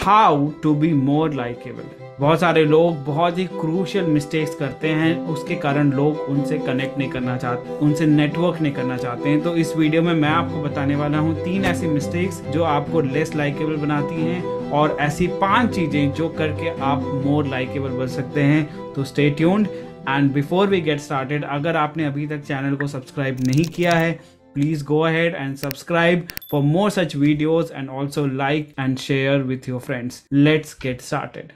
How to be more likeable. बहुत सारे लोग बहुत ही क्रूशियल मिस्टेक्स करते हैं, उसके कारण लोग उनसे कनेक्ट नहीं करना चाहते, उनसे नेटवर्क नहीं करना चाहते हैं। तो इस वीडियो में मैं आपको बताने वाला हूँ 3 ऐसी मिस्टेक्स जो आपको लेस लाइकेबल बनाती हैं और ऐसी 5 चीजें जो करके आप मोर लाइकेबल बन सकते हैं। तो stay tuned. And before we get started, अगर आपने अभी तक चैनल को सब्सक्राइब नहीं किया है, please go ahead and subscribe for more such videos, and also like and share with your friends. Let's get started.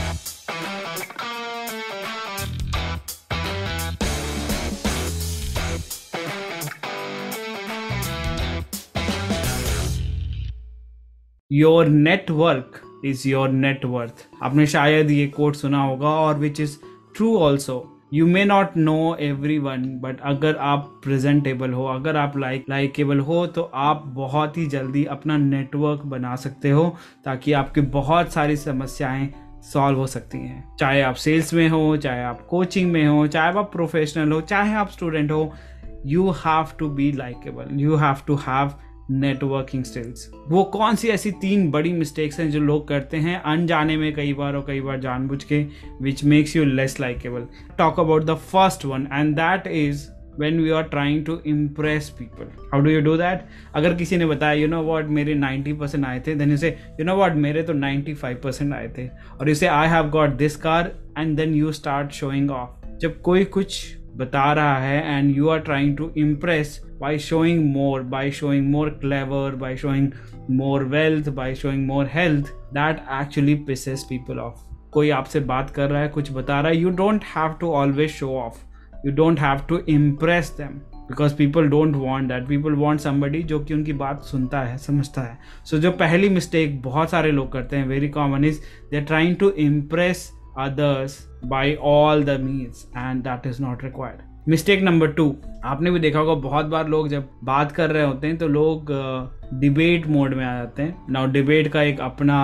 Your network is your net worth. आपने शायद ये कोट सुना होगा, और which is true also. You may not know everyone, but अगर आप presentable हो, अगर आप लाइकेबल हो, तो आप बहुत ही जल्दी अपना नेटवर्क बना सकते हो ताकि आपकी बहुत सारी समस्याएं सॉल्व हो सकती हैं। चाहे आप सेल्स में हो, चाहे आप कोचिंग में हो, चाहे आप प्रोफेशनल हो, चाहे आप स्टूडेंट हो, you have to be likeable, you have to have networking skills. वो कौन सी ऐसी 3 बड़ी मिस्टेक्स हैं जो लोग करते हैं अनजाने में, कई बार और कई बार जानबूझ के, which makes you less likeable. Talk about the first one, and that is when we are trying to impress people. How do you do that? अगर किसी ने बताया you know what मेरे 90% आए थे, then you say you know what मेरे तो 95% आए थे, और you say I have got this car, and then you start showing off. जब कोई कुछ बता रहा है and you are trying to impress by showing more clever, by showing more wealth, by showing more health, that actually pisses people off. कोई आपसे बात कर रहा है, कुछ बता रहा है, you don't have to always show off. You don't have to impress them, because people don't want that. People want somebody जो कि उनकी बात सुनता है, समझता है। So जो पहली मिस्टेक बहुत सारे लोग करते हैं, very common, is they're trying to impress others by all the means, and that is not required. Mistake number 2, आपने भी देखा होगा बहुत बार लोग जब बात कर रहे होते हैं तो लोग डिबेट मोड में आ जाते हैं। नाउ डिबेट का एक अपना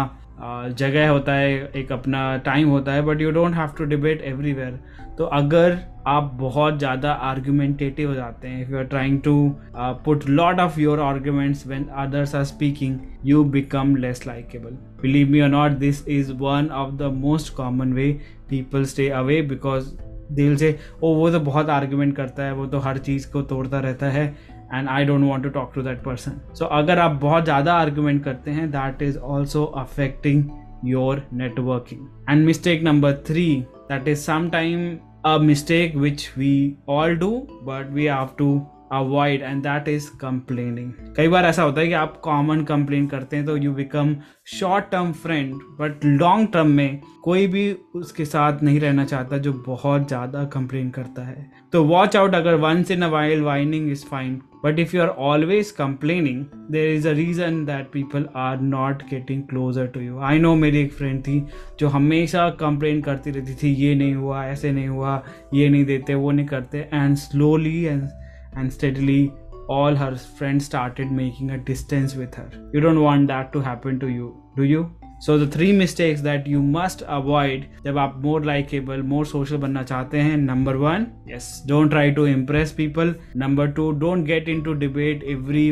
जगह होता है, एक अपना टाइम होता है, but you don't have to debate everywhere. तो अगर आप बहुत ज़्यादा आर्गुमेंटेटिव हो जाते हैं, if you are trying to put lot of your arguments when others are speaking, you become less likeable. Believe me और not, this is one of the most common way people stay away, because they will say oh वो तो बहुत argument करता है, वो तो हर चीज़ को तोड़ता रहता है, and I don't want to talk to that person. So अगर आप बहुत ज़्यादा आर्गुमेंट करते हैं, that is also affecting your networking. And mistake number 3, that is sometime a mistake which we all do, but we have to avoid, and that is complaining. कई बार ऐसा होता है कि आप कॉमन कंप्लेन करते हैं तो you become short term friend, but long term में कोई भी उसके साथ नहीं रहना चाहता जो बहुत ज़्यादा कंप्लेन करता है। तो वॉच आउट, अगर once in a while whining is fine, but if you are always complaining, there is a reason that people are not getting closer to you. I know मेरी एक फ्रेंड थी जो हमेशा complain करती रहती थी, ये नहीं हुआ, ऐसे नहीं हुआ, ये नहीं देते, वो नहीं करते, and slowly and steadily all her friends started making a distance with her. You don't want that to happen to you, do you? So the 3 mistakes that you must avoid जब आप more likable, more social बनना चाहते हैं. Number 1, yes, don't try to impress people. Number 2, don't get into debate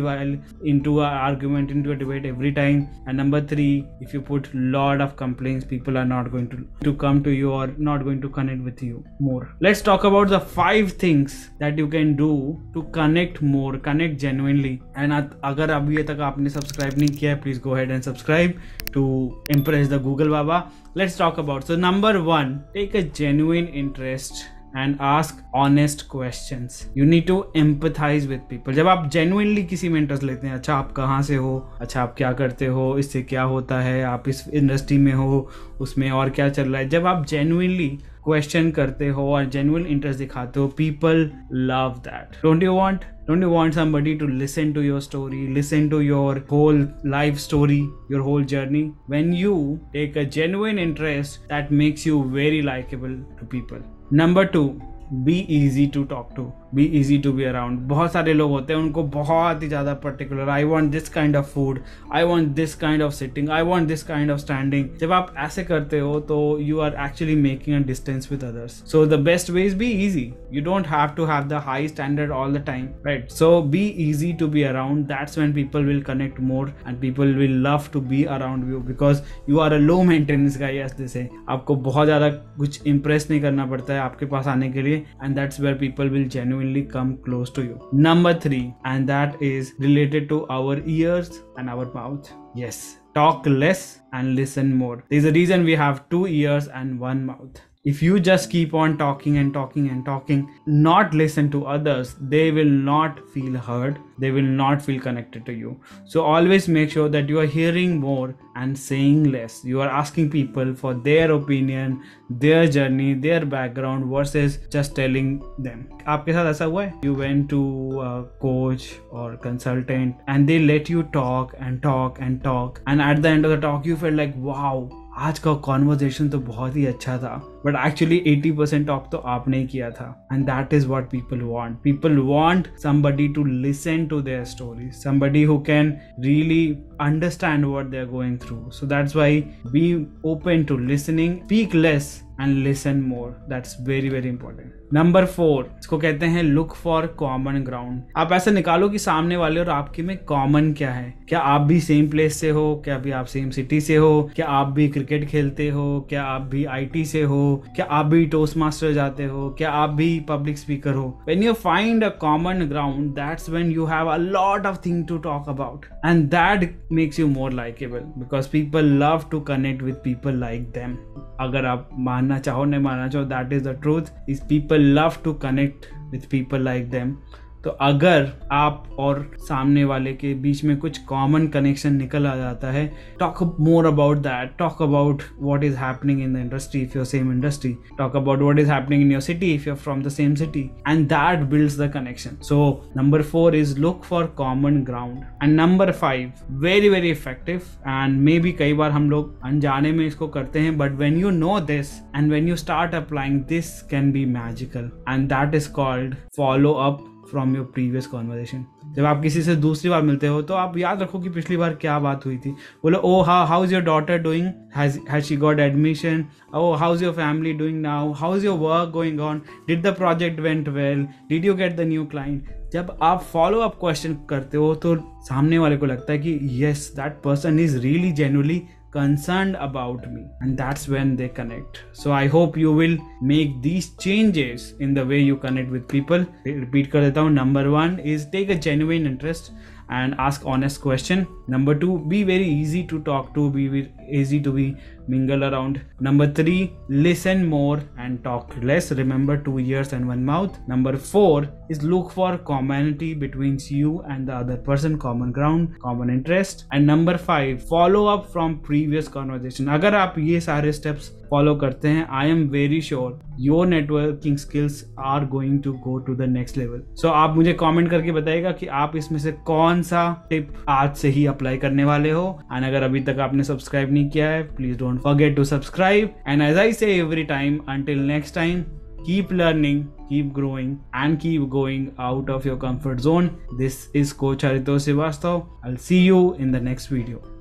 into an argument, into a debate every time. And number 3, if you put lot of complaints, people are not going to come to you or not going to connect with you more. Let's talk about the 5 things that you can do to connect more, connect genuinely. And अगर अभी तक आपने subscribe नहीं किया है, please go ahead and subscribe to impress the Google Baba. Let's talk about, so number 1, take a genuine interest and ask honest questions. You need to empathize with people. जब आप genuinely किसी में interest लेते हैं, अच्छा आप कहाँ से हो, अच्छा आप क्या करते हो, इससे क्या होता है, आप इस इंडस्ट्री में हो, उसमें और क्या चल रहा है, जब आप genuinely क्वेश्चन करते हो और जेन्युइन इंटरेस्ट दिखाते हो, people love that. Don't you want somebody to listen to your story, listen to your whole life story, your whole journey? When you take a genuine interest, that makes you very likable to people. Number 2, be easy to talk to. Be easy to be around. बहुत सारे लोग होते हैं उनको बहुत ही ज़्यादा particular, I want this kind of food, I want this kind of sitting, I want this kind of standing. जब आप ऐसे करते हो तो you are actually making a distance with others. So the best way is be easy, you don't have to have the high standard all the time, right? So be easy to be around. That's when people will connect more and people will love to be around you because you are a low maintenance guy, as they say. आपको बहुत ज़्यादा कुछ impress नहीं करना पड़ता है आपके पास आने के लिए, and that's where people will genuinely come close to you. Number 3, and that is related to our ears and our mouth. Yes, talk less and listen more. There's a reason we have 2 ears and 1 mouth. If you just keep on talking and talking and talking, not listen to others, they will not feel heard, they will not feel connected to you. So always make sure that you are hearing more and saying less. You are asking people for their opinion, their journey, their background versus just telling them. आपके साथ ऐसा हुआ है? You went to a coach or consultant and they let you talk and talk and talk, and at the end of the talk you felt like, wow, आज का conversation तो बहुत ही अच्छा था, बट एक्चुअली 80% टॉक तो आपने ही किया था। And that is what people want somebody to listen to their story, somebody who can really understand what they're going through. So that's why be open to listening, speak less and listen more. That's very very important. Number 4, इसको कहते हैं look for common ground. आप ऐसा निकालो कि सामने वाले और आपके में कॉमन क्या है। क्या आप भी सेम प्लेस से हो? क्या भी आप सेम सिटी से हो? क्या आप भी क्रिकेट खेलते हो? क्या आप भी IT से हो? क्या आप भी टोस्ट मास्टर जाते हो? क्या आप भी पब्लिक स्पीकर हो? When you find a common ground, that's when you have a lot of things to talk about, and that makes you more likable because people love to connect with people like them. अगर आप मानना चाहो नहीं मानना चाहो, that is the truth, is people love to connect with people like them. तो अगर आप और सामने वाले के बीच में कुछ कॉमन कनेक्शन निकल आ जाता है, talk more about that, talk about what is happening in the industry if you're same industry, talk about what is happening in your city if you're from the same city, and that builds the connection. So number 4 is look for common ground. And number 5 very very effective, and maybe कई बार हम लोग अनजाने में इसको करते हैं, but when you know this and when you start applying this can be magical, and that is called follow up from your previous conversation. जब आप किसी से दूसरी बार मिलते हो तो आप याद रखो कि पिछली बार क्या बात हुई थी. बोलो, oh how is your daughter doing, has she got admission, oh how is your family doing now, how is your work going on, did the project went well, did you get the new client. जब आप follow up question करते हो तो सामने वाले को लगता है कि yes that person is really genuinely concerned about me, and that's when they connect. So I hope you will make these changes in the way you connect with people. Repeat कर देता हूँ. Number 1 is take a genuine interest and ask honest question. Number 2, be very easy to talk to, be easy to be mingle around. Number 3, listen more and talk less. Remember 2 ears and 1 mouth. Number 4 is look for commonality between you and the other person, common ground, common interest. And number 5, follow up from previous conversation. अगर आप ये सारे steps follow करते हैं, I am very sure your networking skills are going to go to the next level. So आप मुझे comment करके बताइएगा कि आप इसमें से कौन सा टिप आज से ही अप्लाई करने वाले हो. एंड अगर अभी तक आपने सब्सक्राइब नहीं किया है, please don't forget to subscribe. And as I say every time, until next time, keep learning, keep growing, and keep going out of your comfort zone. This is Coach Haritosh Srivastava. I'll see you in the next video.